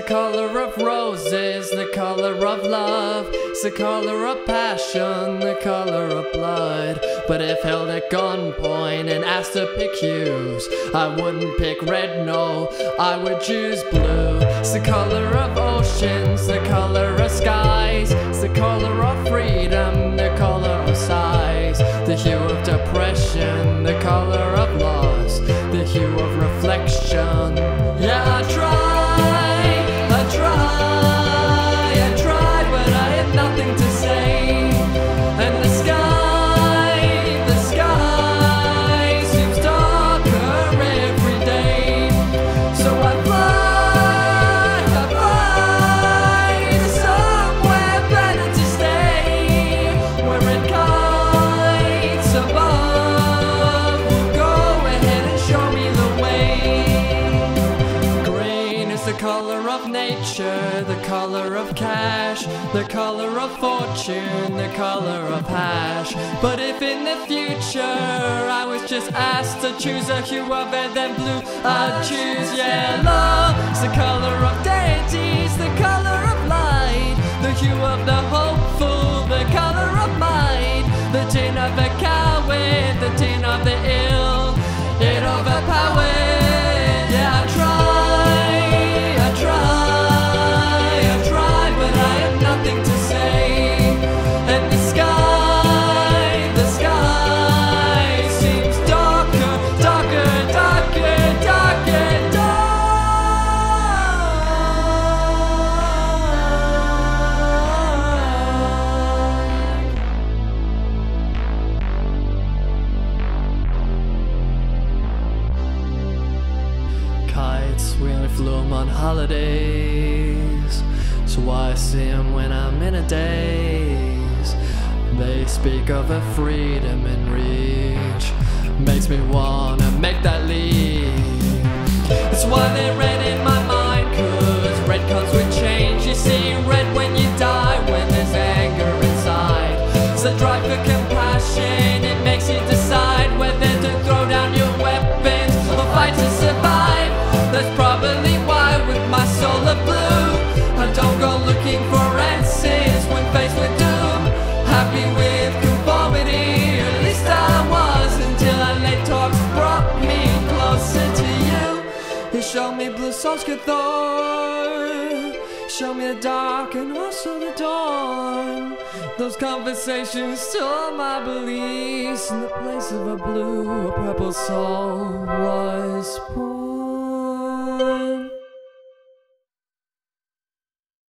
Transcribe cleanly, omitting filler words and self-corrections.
color of roses, the color of love. It's the color of passion, the color of blood. But if held at gunpoint and asked to pick hues, I wouldn't pick red, no, I would choose blue. It's the color of oceans, the color of skies. It's the color of freedom, the color of size. The hue of depression, the color of loss, the hue of reflection. Yeah, I tried, but I had nothing to say. And the sky seems darker every day. So I fly to somewhere better to stay, where red kites above will go ahead and show me the way. Green is the color of nature, the color of cash, the color of fortune, the color of hash. But if in the future I was just asked to choose a hue other than blue, I'd choose yellow. It's the color of deities, the color of light, the hue of the hopeful, the color of might, the tint of the coward, the tint of the ill, it overpowered. Yeah, I tried, but I have nothing to say. And the sky seems darker, darker, darker, darker, dark. Kites, we only flew 'em on holidays, so I see 'em when I'm in a daze. They speak of a freedom in reach, makes me wanna make that leap. That's why they're red in my mind, 'cause red comes with change. You see red when you die, when there's anger inside. It's the drive for compassion, it makes you decide whether to throw down your weapons or fight to survive. That's probably why with my soul of blue, I don't go looking for answers when faced with doom. Happy with conformity, at least I was, until our late talks brought me closer to you. You showed me blue souls could Thor, show me the dark and also the dawn. Those conversations tore my beliefs. In the place of a blue, a purple soul was born.